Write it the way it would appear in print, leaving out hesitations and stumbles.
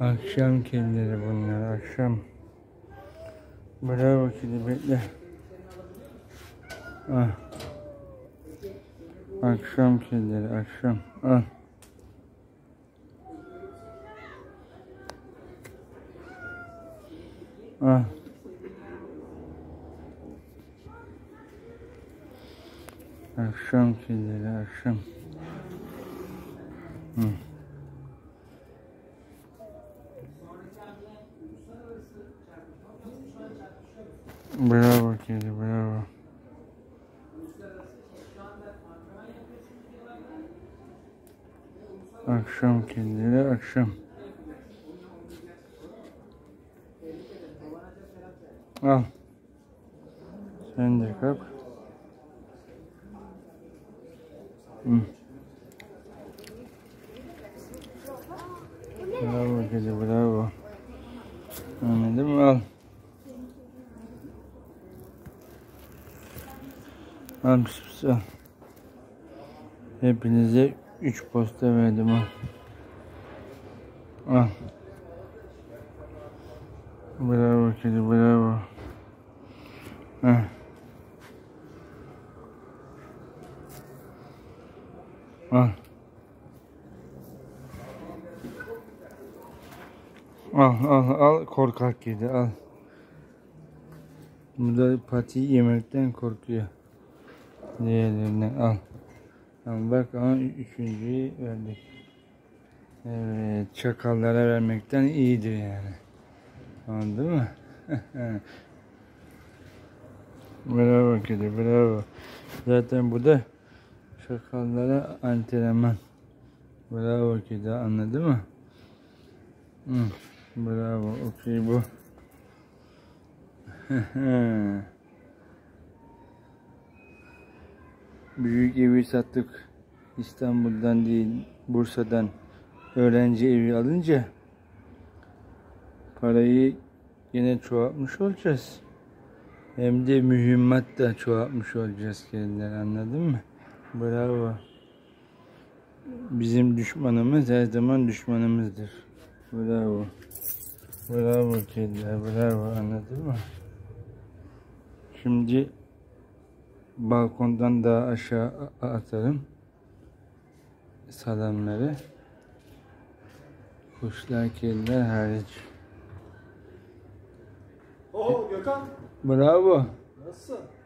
Akşam kedileri bunlar, akşam. Bravo kedi, bekle. Ah. Akşam kedileri, akşam. Al. Al. Akşam kedileri, akşam. Hı. Bravo kedi, bravo. Akşam kedileri, akşam. Al. Sen de kalk. Hı. Bravo kedi, bravo. Anladın mı? Al. Al, al. Hepinize 3 posta verdim, al. Al. Bravo kedi, bravo. Heh. Al. Al korkak kedi, al. Bu da patiyi yemekten korkuyor. Diğerlerinden al. Al bak, ama üçüncüyü verdik. Evet, çakallara vermekten iyidir yani. Anladın mı? Bravo kedi, bravo. Zaten bu da çakallara antrenman. Bravo kedi, anladın mı? Hı, bravo, okey bu. Büyük evi sattık. İstanbul'dan değil, Bursa'dan öğrenci evi alınca parayı yine çoğaltmış olacağız. Hem de mühimmat da çoğaltmış olacağız kendiler, anladın mı? Bravo. Bizim düşmanımız her zaman düşmanımızdır. Bravo. Bravo kediler, bravo, anladın mı? Şimdi balkondan daha aşağı atarım salamları. Kuşlar, kediler hariç. Oo Gökhan. Bravo. Nasılsın?